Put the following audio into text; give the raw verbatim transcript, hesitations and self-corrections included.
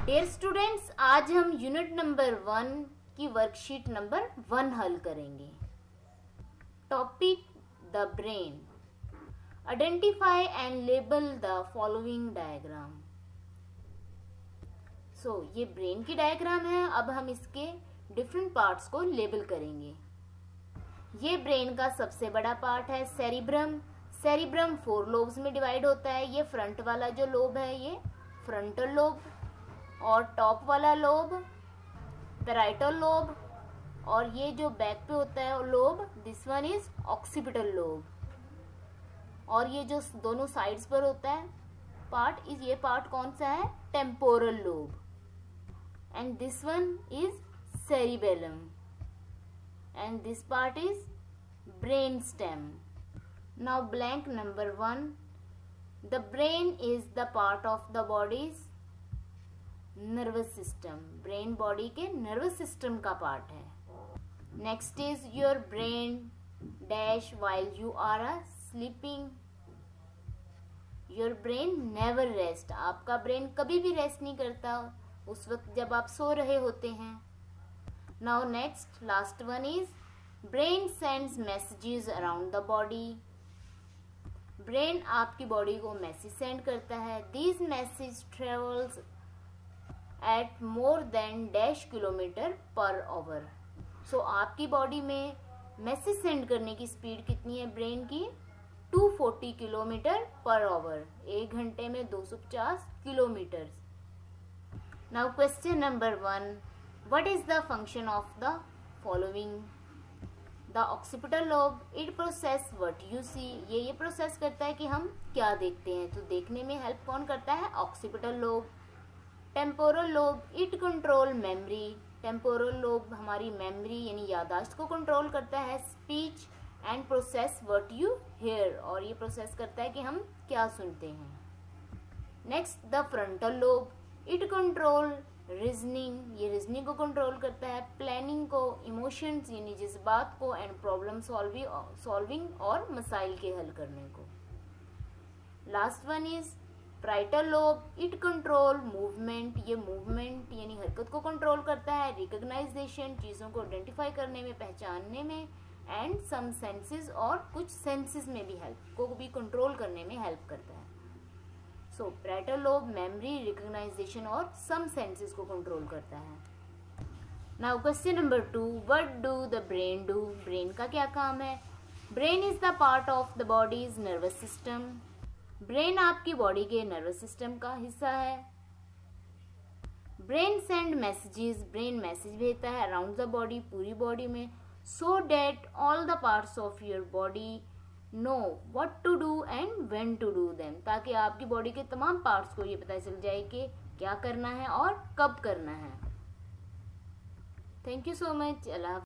Dear students, आज हम unit number one की वर्कशीट नंबर वन हल करेंगे। Topic the brain. Identify and label the following diagram. So ये ब्रेन की डायग्राम है। अब हम इसके डिफरेंट पार्ट्स को लेबल करेंगे। ये ब्रेन का सबसे बड़ा पार्ट है सेरिब्रम। सेरिब्रम फोर लोब्स में डिवाइड होता है। ये फ्रंट वाला जो लोब है ये फ्रंटल लोब, और टॉप वाला लोब पैराइटल लोब, और ये जो बैक पे होता है lobe this one is occipital lobe, और ये जो दोनों साइड्स पर होता है पार्ट इज ये पार्ट कौन सा है, temporal lobe, and this one is cerebellum, and this part is brain stem. Now blank number one, the brain is the part of the body's nervous system. Brain body के nervous system का part है। Next is your brain dash while you are a sleeping. Your brain never rest. आपका brain कभी भी rest नहीं करता उस वक्त जब आप सो रहे होते हैं। Now next last one is brain sends messages around the body. Brain आपकी बॉडी को मैसेज सेंड करता है। These message travels at more than dash kilometre per hour. So आपकी बॉडी में मैसेज सेंड करने की स्पीड कितनी है ब्रेन की, two forty kilometre per hour. एक घंटे में दो सौ पचास kilometre. Now question number one, what is the function of the following. The occipital lobe it process what you see. ये ये प्रोसेस करता है कि हम क्या देखते हैं। तो देखने में हेल्प कौन करता है, occipital lobe. Temporal lobe it control memory. Temporal lobe हमारी मेमोरी यानी यादाश्त को कंट्रोल करता है। Speech and process what you hear, और ये प्रोसेस करता है कि हम क्या सुनते हैं। Next the frontal lobe it control reasoning. ये रीजनिंग को कंट्रोल करता है, प्लानिंग को, इमोशंस यानी जज्बात को, एंड प्रॉब्लम सॉल्विंग और मसाइल के हल करने को। Last one is parietal lobe it control movement. ये मूवमेंट यानी हरकत को कंट्रोल करता है, रिकॉग्नाइजेशन चीजों को आइडेंटिफाई करने में, पहचानने में, एंड सम सेंसेस और कुछ सेंसेस में भी हेल्प को भी कंट्रोल करने में हेल्प करता है। So parietal lobe memory, recognization और सम सेंसेस को कंट्रोल करता है। Now question number two, what do the brain do. ब्रेन का क्या काम है। Brain is the part of the body's nervous system. Brain आपकी बॉडी के नर्वस सिस्टम का हिस्सा है। Brain send messages, brain message भेजता है अराउंड द बॉडी, पूरी बॉडी में, so that all the parts of your body know what to do and when to do them. ताकि आपकी बॉडी के तमाम पार्ट्स को ये पता चल जाए कि क्या करना है और कब करना है। Thank you so much. Allah.